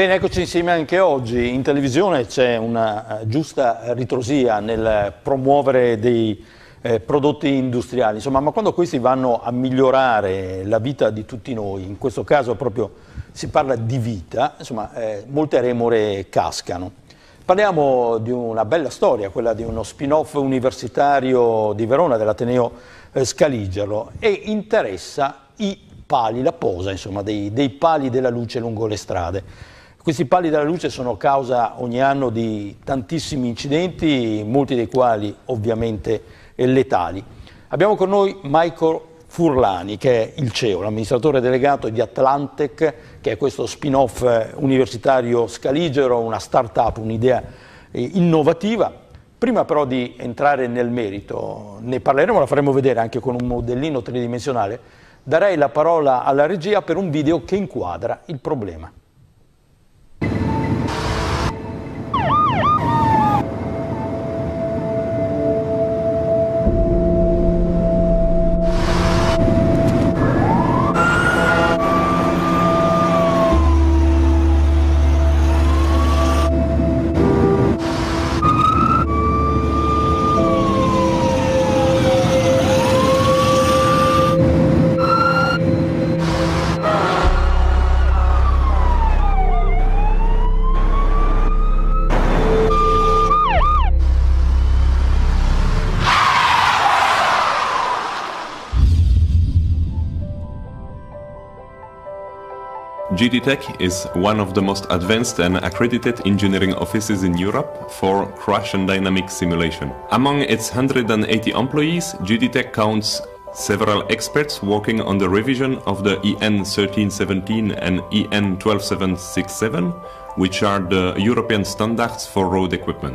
Bene, eccoci insieme anche oggi. In televisione c'è una giusta ritrosia nel promuovere dei prodotti industriali, insomma, ma quando questi vanno a migliorare la vita di tutti noi, in questo caso proprio si parla di vita, insomma, molte remore cascano. Parliamo di una bella storia, quella di uno spin-off universitario di Verona, dell'Ateneo Scaligero, e interessa i pali, la posa, insomma, dei pali della luce lungo le strade. Questi pali della luce sono causa ogni anno di tantissimi incidenti, molti dei quali ovviamente letali. Abbiamo con noi Michael Furlani, che è il CEO, l'amministratore delegato di Atlantec, che è questo spin-off universitario Scaligero, una start-up, un'idea innovativa. Prima però di entrare nel merito, ne parleremo, la faremo vedere anche con un modellino tridimensionale, darei la parola alla regia per un video che inquadra il problema. GDTech is one of the most advanced and accredited engineering offices in Europe for crash and dynamic simulation. Among its 180 employees, GDTech counts several experts working on the revision of the EN 1317 and EN 12767, which are the European standards for road equipment.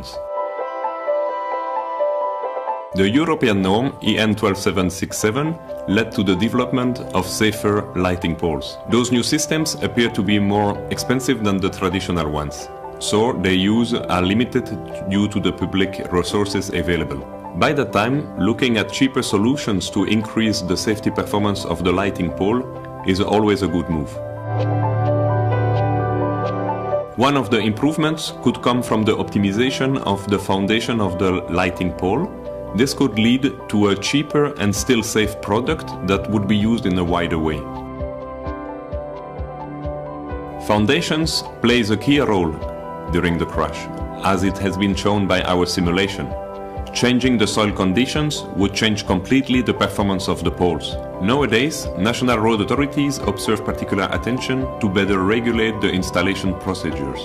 The European norm EN 12767 led to the development of safer lighting poles. Those new systems appear to be more expensive than the traditional ones, so their use are limited due to the public resources available. By that time, looking at cheaper solutions to increase the safety performance of the lighting pole is always a good move. One of the improvements could come from the optimization of the foundation of the lighting pole. This could lead to a cheaper and still safe product that would be used in a wider way. Foundations plays a key role during the crash, as it has been shown by our simulation. Changing the soil conditions would change completely the performance of the poles. Nowadays, national road authorities observe particular attention to better regulate the installation procedures.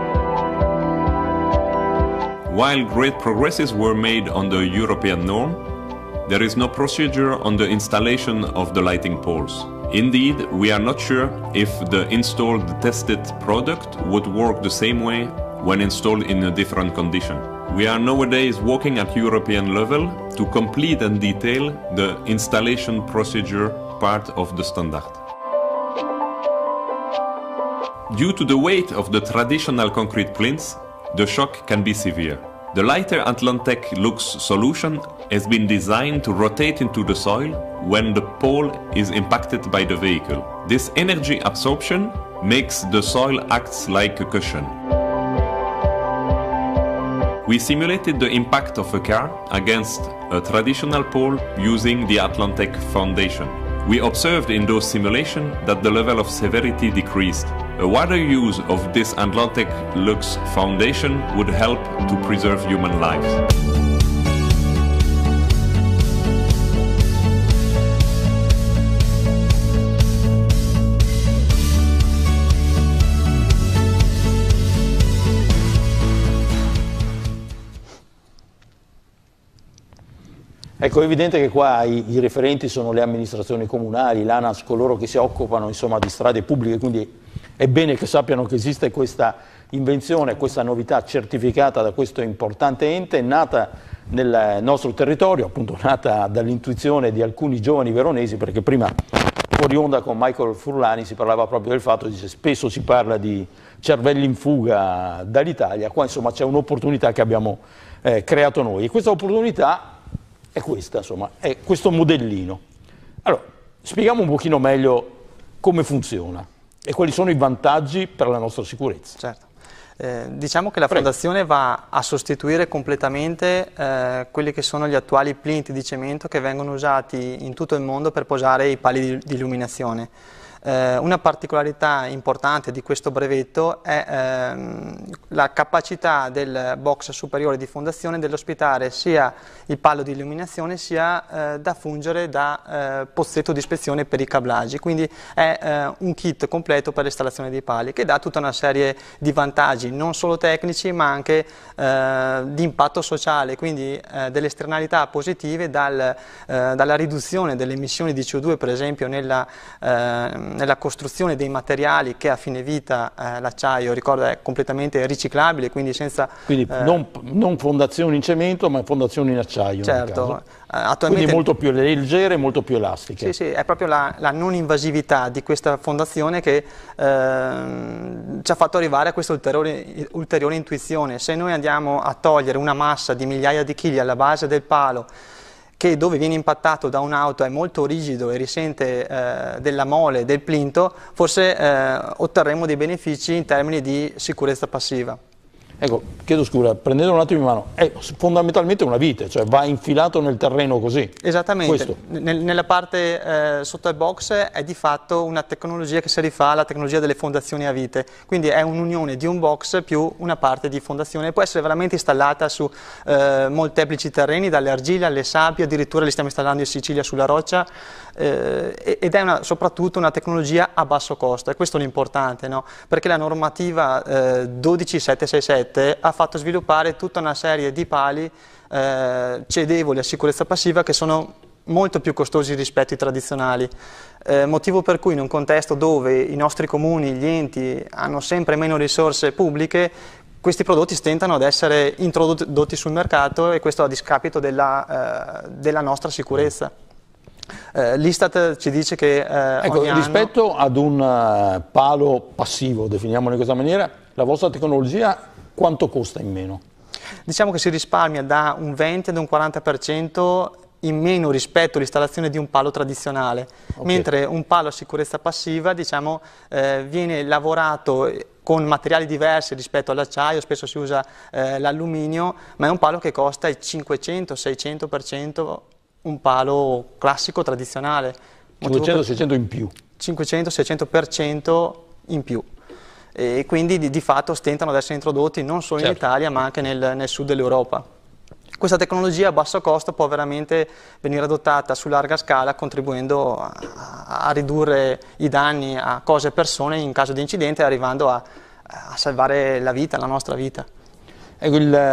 While great progresses were made on the European norm, there is no procedure on the installation of the lighting poles. Indeed, we are not sure if the installed tested product would work the same way when installed in a different condition. We are nowadays working at European level to complete and detail the installation procedure part of the standard. Due to the weight of the traditional concrete plinths, the shock can be severe. The lighter Atlantec Lux solution has been designed to rotate into the soil when the pole is impacted by the vehicle. This energy absorption makes the soil act like a cushion. We simulated the impact of a car against a traditional pole using the Atlantec foundation. We observed in those simulations that the level of severity decreased. A wider use of this Atlantec Lux foundation would help to preserve human lives. Ecco, è evidente che qua i referenti sono le amministrazioni comunali, l'ANAS, coloro che si occupano insomma di strade pubbliche, quindi è bene che sappiano che esiste questa invenzione, questa novità certificata da questo importante ente, nata nel nostro territorio, appunto nata dall'intuizione di alcuni giovani veronesi, perché prima fuori onda con Michael Furlani si parlava proprio del fatto, dice, spesso si parla di cervelli in fuga dall'Italia, qua insomma c'è un'opportunità che abbiamo creato noi, e questa opportunità è questa, insomma, è questo modellino. Allora, spieghiamo un pochino meglio come funziona. E quali sono i vantaggi per la nostra sicurezza? Certo. Diciamo che la fondazione va a sostituire completamente quelli che sono gli attuali plinti di cemento che vengono usati in tutto il mondo per posare i pali di illuminazione. Una particolarità importante di questo brevetto è la capacità del box superiore di fondazione dell'ospitare sia il palo di illuminazione sia da fungere da pozzetto di ispezione per i cablaggi, quindi è un kit completo per l'installazione dei pali che dà tutta una serie di vantaggi non solo tecnici ma anche di impatto sociale, quindi delle esternalità positive dalla riduzione delle emissioni di CO2 per esempio nella costruzione dei materiali che a fine vita l'acciaio, ricordo, è completamente riciclabile, quindi senza... Quindi non fondazioni in cemento, ma fondazioni in acciaio. Certo. Quindi molto più leggere e molto più elastiche. Sì, sì, è proprio la non invasività di questa fondazione che ci ha fatto arrivare a questa ulteriore intuizione. Se noi andiamo a togliere una massa di migliaia di chili alla base del palo, che dove viene impattato da un'auto è molto rigido e risente della mole del plinto, forse otterremo dei benefici in termini di sicurezza passiva. Ecco, chiedo scusa, prendendo un attimo in mano, è fondamentalmente una vite, cioè va infilato nel terreno così. Esattamente, nella parte sotto il box è di fatto una tecnologia che si rifà alla tecnologia delle fondazioni a vite, quindi è un'unione di un box più una parte di fondazione, può essere veramente installata su molteplici terreni, dalle argille alle sabbie, addirittura li stiamo installando in Sicilia sulla roccia, ed è soprattutto una tecnologia a basso costo, e questo è l'importante, no? Perché la normativa 12767 ha fatto sviluppare tutta una serie di pali cedevoli a sicurezza passiva che sono molto più costosi rispetto ai tradizionali, motivo per cui in un contesto dove i nostri comuni, gli enti hanno sempre meno risorse pubbliche, questi prodotti stentano ad essere introdotti sul mercato, e questo a discapito della nostra sicurezza. L'Istat ci dice che ecco, ogni rispetto ad un palo passivo, definiamolo in questa maniera, la vostra tecnologia quanto costa in meno? Diciamo che si risparmia da un 20 ad un 40% in meno rispetto all'installazione di un palo tradizionale, mentre un palo a sicurezza passiva, diciamo, viene lavorato con materiali diversi rispetto all'acciaio, spesso si usa l'alluminio, ma è un palo che costa il 500-600% un palo classico tradizionale. 500-600 in più. 500-600% in più. E quindi di fatto stentano ad essere introdotti non solo in Italia ma anche nel sud dell'Europa. Questa tecnologia a basso costo può veramente venire adottata su larga scala, contribuendo a ridurre i danni a cose e persone in caso di incidente, arrivando a salvare la vita, la nostra vita. Ecco,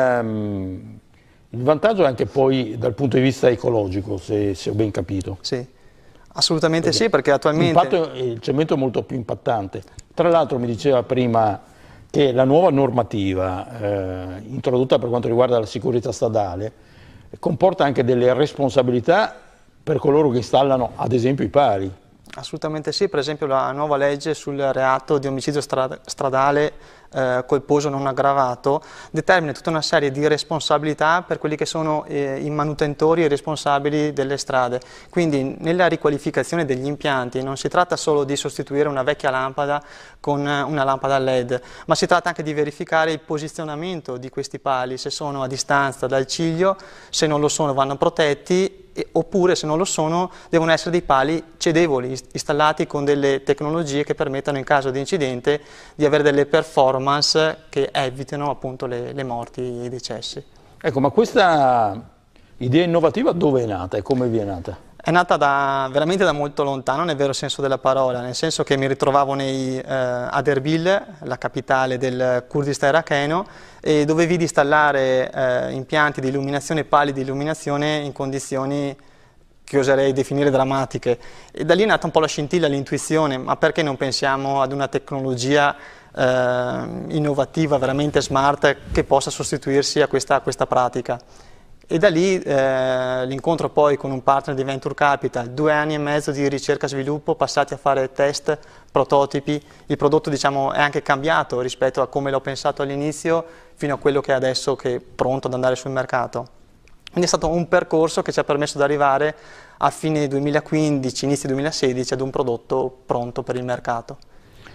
il vantaggio è anche poi dal punto di vista ecologico, se ho ben capito. Sì, assolutamente sì, perché attualmente... Il cemento è molto più impattante. Tra l'altro mi diceva prima che la nuova normativa introdotta per quanto riguarda la sicurezza stradale comporta anche delle responsabilità per coloro che installano ad esempio i pali. Assolutamente sì, per esempio la nuova legge sul reato di omicidio stradale colposo non aggravato determina tutta una serie di responsabilità per quelli che sono i manutentori e i responsabili delle strade. Quindi nella riqualificazione degli impianti non si tratta solo di sostituire una vecchia lampada con una lampada LED, ma si tratta anche di verificare il posizionamento di questi pali, se sono a distanza dal ciglio, se non lo sono vanno protetti, oppure se non lo sono devono essere dei pali cedevoli, installati con delle tecnologie che permettano in caso di incidente di avere delle performance che evitino appunto le morti e i decessi. Ecco, ma questa idea innovativa dove è nata e come vi è nata? È nata veramente da molto lontano nel vero senso della parola, nel senso che mi ritrovavo ad Erbil, la capitale del Kurdistan iracheno, e dove vidi installare impianti di illuminazione, pali di illuminazione in condizioni che oserei definire drammatiche. E da lì è nata un po' la scintilla, l'intuizione, ma perché non pensiamo ad una tecnologia innovativa, veramente smart, che possa sostituirsi a questa pratica? E da lì l'incontro poi con un partner di Venture Capital, 2 anni e mezzo di ricerca e sviluppo passati a fare test, prototipi, il prodotto diciamo è anche cambiato rispetto a come l'ho pensato all'inizio fino a quello che è adesso, che è pronto ad andare sul mercato. Quindi è stato un percorso che ci ha permesso di arrivare a fine 2015, inizio 2016 ad un prodotto pronto per il mercato.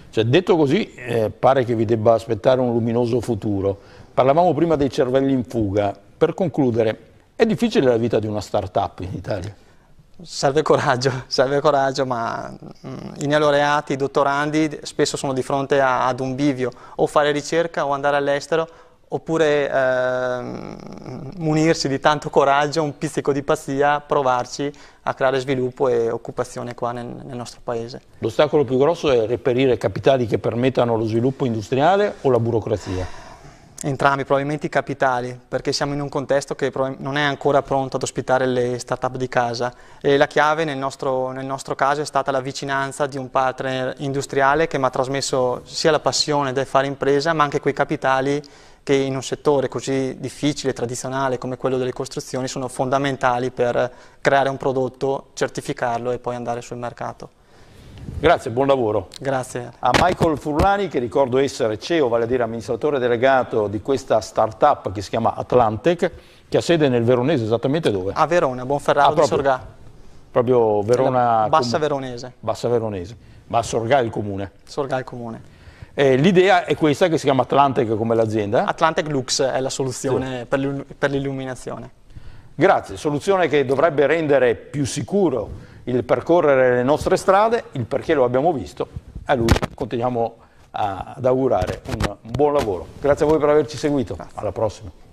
Cioè, detto così, pare che vi debba aspettare un luminoso futuro. Parlavamo prima dei cervelli in fuga. Per concludere, è difficile la vita di una start-up in Italia? Serve coraggio, ma i neolaureati, i dottorandi spesso sono di fronte ad un bivio, o fare ricerca o andare all'estero, oppure munirsi di tanto coraggio, un pizzico di pazzia, provarci a creare sviluppo e occupazione qua nel nostro paese. L'ostacolo più grosso è reperire capitali che permettano lo sviluppo industriale o la burocrazia? Entrambi, probabilmente i capitali, perché siamo in un contesto che non è ancora pronto ad ospitare le start-up di casa, e la chiave nel nostro caso è stata la vicinanza di un partner industriale che mi ha trasmesso sia la passione del fare impresa, ma anche quei capitali che in un settore così difficile e tradizionale come quello delle costruzioni sono fondamentali per creare un prodotto, certificarlo e poi andare sul mercato. Grazie, buon lavoro. Grazie. A Michael Furlani, che ricordo essere CEO, vale a dire amministratore delegato di questa start-up che si chiama Atlantec, che ha sede nel Veronese, esattamente dove? A Verona, Buonferraro di Sorgà. Proprio Verona... Bassa Veronese. Bassa Veronese, ma Sorgà è il comune. Sorgà è il comune. L'idea è questa, che si chiama Atlantec come l'azienda? Atlantec Lux è la soluzione per l'illuminazione. Grazie, soluzione che dovrebbe rendere più sicuro il percorrere le nostre strade, il perché lo abbiamo visto, a lui continuiamo ad augurare un buon lavoro. Grazie a voi per averci seguito, alla prossima.